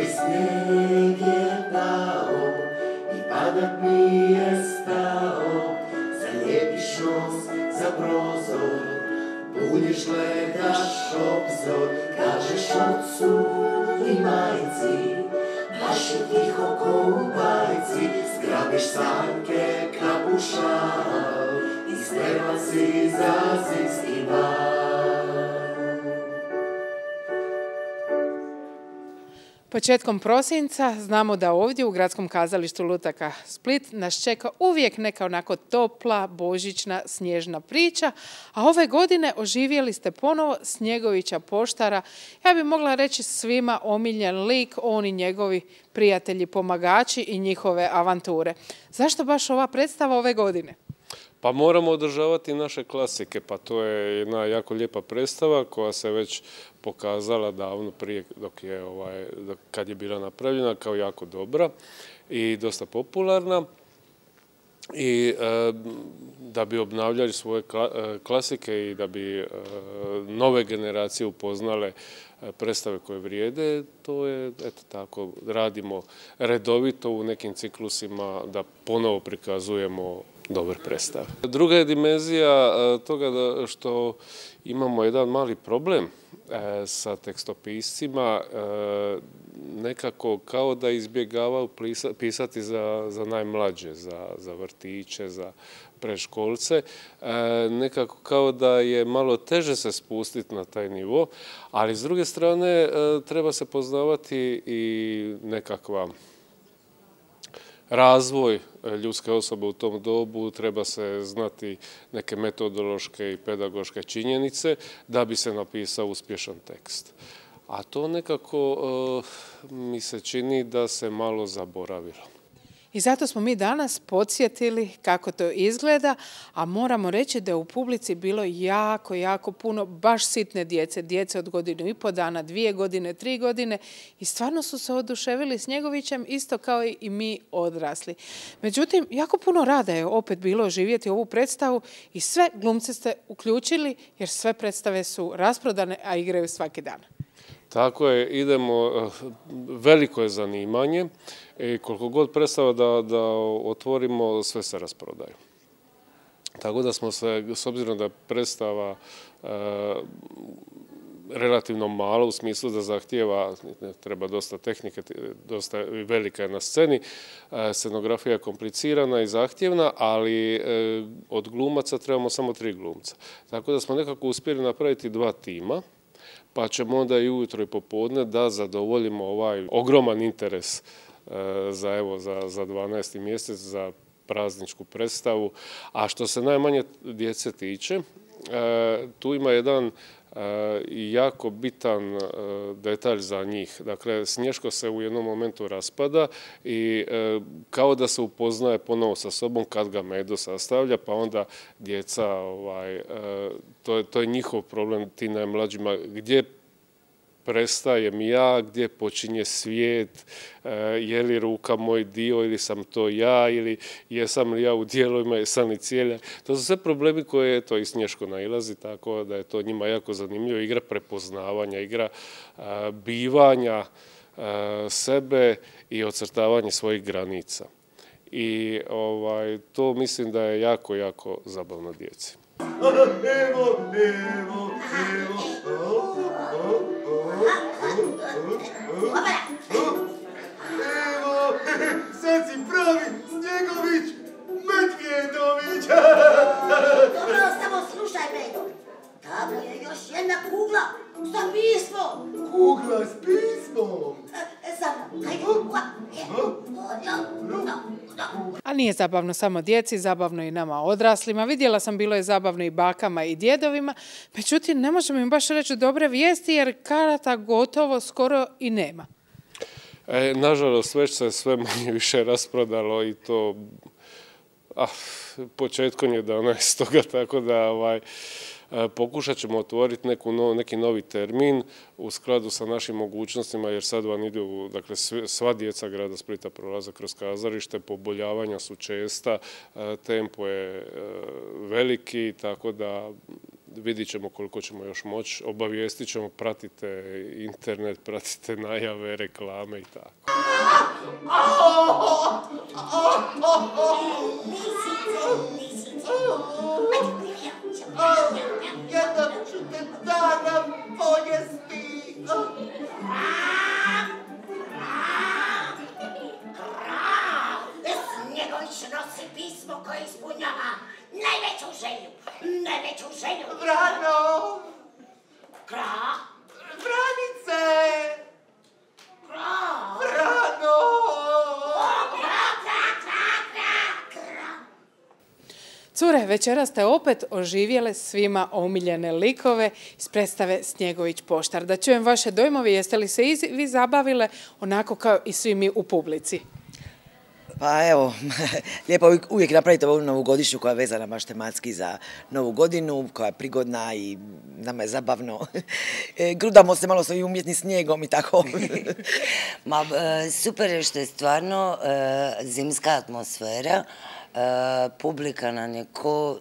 Cijeli snijeg je pao i padat nije stao. Zalijepiš nos za prozor, budiš, gledaš obzor. Kažeš ocu i majci, baš je tiho ko u bajci. Zgrabiš sanke, kapu, šal i spreman si za zimski bal. Početkom prosinca znamo da ovdje u Gradskom kazalištu Lutaka Split nas čeka uvijek neka onako topla, božićna, snježna priča, a ove godine oživjeli ste ponovo Snjegovića poštara, ja bih mogla reći svima omiljen lik, on i njegovi prijatelji, pomagači i njihove avanture. Zašto baš ova predstava ove godine? Pa moramo održavati naše klasike, pa to je jedna jako lijepa predstava koja se već pokazala davno prije kad je bila napravljena kao jako dobra i dosta popularna. I da bi obnavljali svoje klasike i da bi nove generacije upoznale predstave koje vrijede, to je, eto tako, radimo redovito u nekim ciklusima da ponovo prikazujemo dobre predstave. Druga je dimenzija toga što imamo jedan mali problem sa tekstopiscima, nekako kao da izbjegavaju pisati za najmlađe, za vrtiće, za predškolce, nekako kao da je malo teže se spustiti na taj nivo, ali s druge strane treba se poznavati i nekakva razvoj ljudske osobe u tom dobu, treba se znati neke metodološke i pedagoške činjenice da bi se napisao uspješan tekst. A to nekako mi se čini da se malo zaboravilo. I zato smo mi danas podsjetili kako to izgleda, a moramo reći da je u publici bilo jako, jako puno baš sitne djece. Djece od 1,5 dana, 2 godine, 3 godine i stvarno su se oduševili Snjegovićem isto kao i mi odrasli. Međutim, jako puno rada je opet bilo živjeti ovu predstavu i sve glumce ste uključili jer sve predstave su rasprodane, a igraju svaki dan. Tako je, idemo, veliko je zanimanje i koliko god predstava da otvorimo, sve se rasprodaju. Tako da smo se, s obzirom da je predstava relativno malo u smislu da zahtijeva, treba dosta tehnike, dosta velika je na sceni, scenografija je komplicirana i zahtjevna, ali od glumaca trebamo samo 3 glumca. Tako da smo nekako uspjeli napraviti 2 tima, pa ćemo onda i ujutro i popodne da zadovoljimo ovaj ogroman interes za 12. mjesec, za prazničku predstavu. A što se najmanje djece tiče, tu ima jedan jako bitan detalj za njih. Dakle, Snješko se u jednom momentu raspada i kao da se upoznaje ponovo sa sobom kad ga Medo sastavlja, pa onda djeca, to je njihov problem, ti najmlađima, gdje prestajem ja, gdje počinje svijet, je li ruka moj dio ili sam to ja, ili jesam li ja u dijelovima, jesam li cijela. To su sve problemi koje to i Snješko nailazi, tako da je to njima jako zanimljivo. Igra prepoznavanja, igra bivanja sebe i ocrtavanje svojih granica. I to mislim da je jako, jako zabavno djeci. Evo, sad si pravi Snjegović Medvjedović. Dobro, samo slušaj, Medo. Tamo je još jedna kugla sa pismom. Kugla s pismom? Samo, hajde, A nije zabavno samo djeci, zabavno i nama odraslima. Vidjela sam, bilo je zabavno i bakama i djedovima. Međutim, ne možemo im baš reći dobre vijesti jer karata gotovo skoro i nema. Nažalost, već se sve manje više rasprodalo i to početkom 11. Tako da pokušat ćemo otvoriti neki novi termin u skladu sa našim mogućnostima, jer sad vam idu, dakle, sva djeca grada Splita prolaze kroz kazalište, poboljavanja su česta, tempo je veliki, tako da vidit ćemo koliko ćemo još moći, obavijestit ćemo, pratite internet, pratite najave, reklame i tako. Jednog ću te dana pojesti. Snjegović nosi pismo koje ispunjava najveću želju. Vrano! Kra? Vranice! Kra? Vrano! Cure, večeras ste opet oživjele svima omiljene likove iz predstave Snjegović poštar. Da čujem vaše dojmovi, jeste li se vi zabavile onako kao i svi mi u publici? Pa evo, lijepo uvijek napraviti ovu novogodišnju koja je vezana baš tematski za novu godinu, koja je prigodna i nama je zabavno. Grudamo se malo s ovim umjetnim snijegom i tako. Super je što je stvarno zimska atmosfera. Publika nam je ko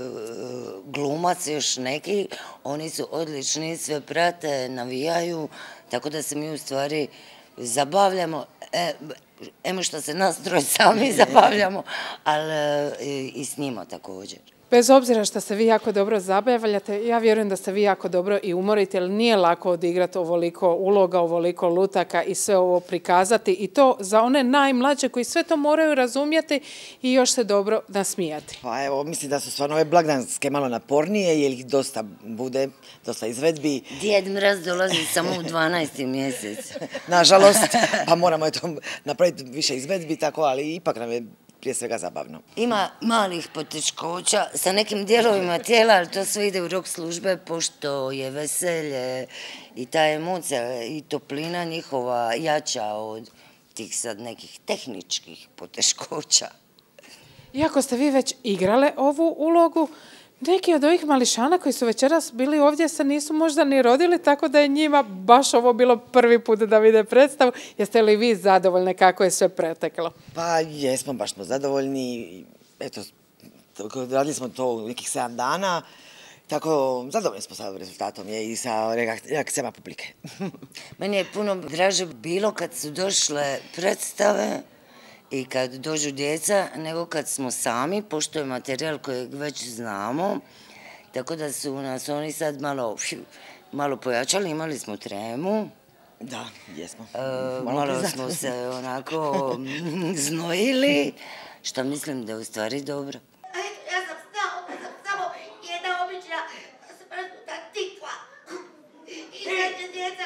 glumac još neki, oni su odlični, sve prate, navijaju, tako da se mi u stvari zabavljamo. Emo što se nas troje sami zabavljamo, ali i s njima također. Bez obzira što se vi jako dobro zabavljate, ja vjerujem da se vi jako dobro i umorite, jer nije lako odigrati ovoliko uloga, ovoliko lutaka i sve ovo prikazati. I to za one najmlađe koji sve to moraju razumjeti i još se dobro nasmijati. Pa evo, mislim da su stvarno ove blagdanske malo napornije, jer ih dosta bude, dosta izvedbi. Djed Mraz dolazi samo u 12. mjesec. Nažalost, pa moramo napraviti više izvedbi, tako, ali ipak nam je prije svega zabavno. Ima malih poteškoća sa nekim dijelovima tijela, ali to sve ide u rok službe, pošto je veselje i ta emocija i toplina njihova jača od tih sad nekih tehničkih poteškoća. Iako ste vi već igrale ovu ulogu, neki od ovih mališana koji su večeras bili ovdje se nisu možda ni rodili, tako da je njima baš ovo bilo prvi put da vide predstavu. Jeste li vi zadovoljne kako je sve preteklo? Pa jesmo, baš smo zadovoljni. Eto, radili smo to u nekih 7 dana, tako zadovoljni smo sa rezultatom i sa reakcijama publike. Meni je puno draže bilo kad su došle predstave i kad dođu djeca, nego kad smo sami, pošto je materijal kojeg već znamo, tako da su nas oni sad malo pojačali, imali smo tremu. Da, jesmo. Malo smo se onako znojili, što mislim da je u stvari dobro. Ja sam samo jedna obična smrznuta tikva. I sad će djeca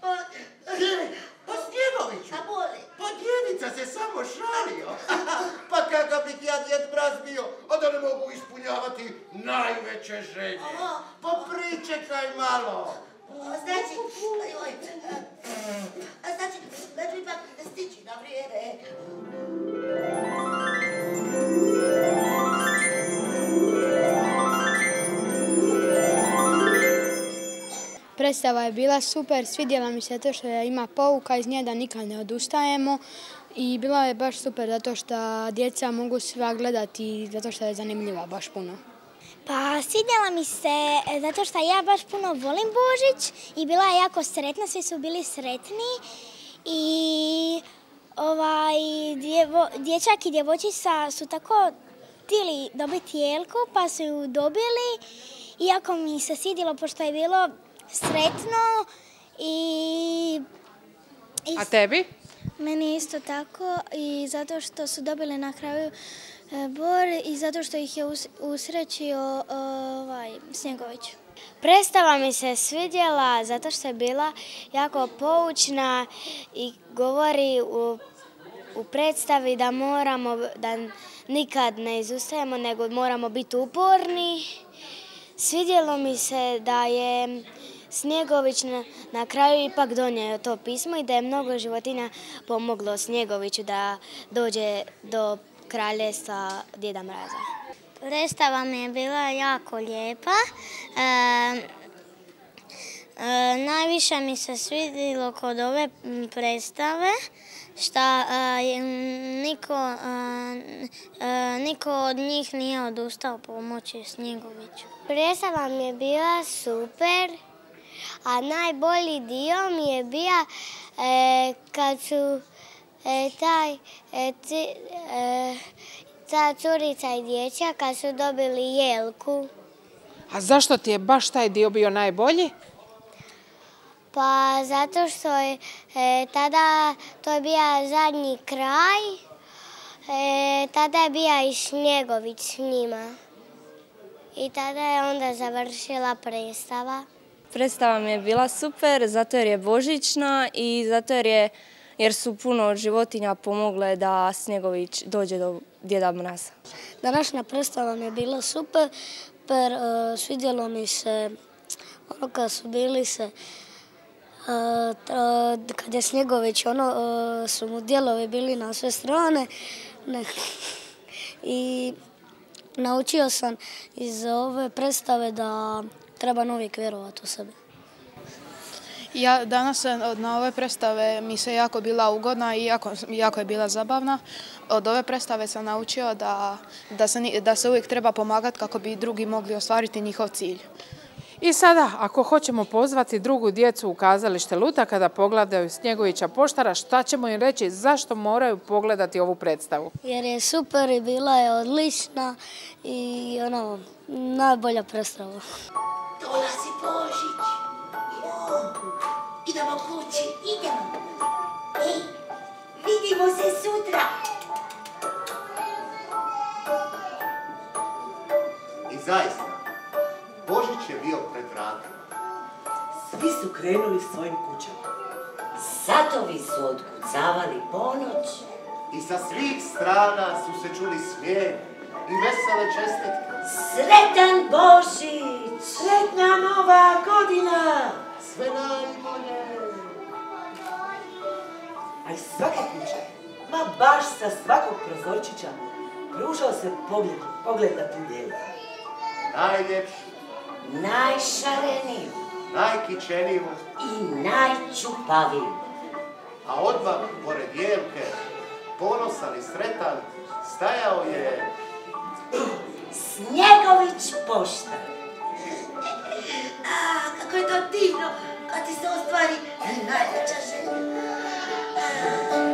Pa Snjegoviću, a boli. pa djedica se samo šalio. Pa kakav bih ja Djed Mraz bio, a da ne mogu ispunjavati najveće želje. Pa pričekaj malo. Znači da ću ipak stići na vrijeme. Predstava je bila super, svidjela mi se to što ima pouka iz nje da nikad ne odustajemo i bila je baš super zato što djeca mogu sva gledati zato što je zanimljiva baš puno. Pa svidjela mi se zato što ja baš puno volim Božić i bila je jako sretna, svi su bili sretni i dječak i djevojčica su tako htjeli dobiti jelku pa su ju dobili, iako mi se svidjelo pošto je bilo sretno i... A tebi? Meni isto tako i zato što su dobili na kraju bor i zato što ih je usrećio Snjegović. Predstava mi se svidjela zato što je bila jako poučna i govori u predstavi da da nikad ne izustajemo, nego moramo biti uporni. Svidjelo mi se da je Snjegović na kraju ipak donio to pismo i da je mnogo životinja pomoglo Snjegoviću da dođe do kraljevstva Djeda Mraza. Predstava mi je bila jako lijepa. Najviše mi se svidjelo kod ove predstave što niko od njih nije odustao pomoći Snjegoviću. Predstava mi je bila super, a najbolji dio mi je bio kad su ta curica i dječak kad su dobili jelku. A zašto ti je baš taj dio bio najbolji? Pa zato što je tada, to je bio zadnji kraj, tada je bio i Snjegović s njima. I tada je onda završila predstava. Predstava mi je bila super zato jer je božićna i zato jer su puno životinja pomogle da Snjegović dođe do Djeda Mraza. Današnja predstava mi je bila super, svidjelo mi se ono kad su bili se, kad je Snjegović, su mu dijelovi bili na sve strane i naučio sam iz ove predstave da treba uvijek vjerovati u sebe. Ja danas na ove predstave mi se jako bila ugodna i jako je bila zabavna. Od ove predstave sam naučio da se uvijek treba pomagati kako bi drugi mogli ostvariti njihov cilj. I sada, ako hoćemo pozvati drugu djecu u kazalište Luta kada pogledaju Snjegovića Poštara, šta ćemo im reći, zašto moraju pogledati ovu predstavu? Jer je super i bila je odlična i najbolja predstava. Dolazi Božić. Idemo kući, idemo. Ej, vidimo se sutra. I zaista, Božić je bio pred vratima. Svi su krenuli svojim kućama. Satovi su otkucavali ponoć. I sa svih strana su se čuli smijeh i vesele čestitke. Sretan Božić! Sretna nova godina! Sve najbolje! A iz svake kuće, baš sa svakog prozorčića, pružao se pogled na tu djecu. Najljepšu, najšareniju, najkičeniju i najčupaviju. A odmah pored jelke, ponosan i sretan, stajao je Snjegović Poštar. Kako je to divno kad ti se ostvari najveća želja.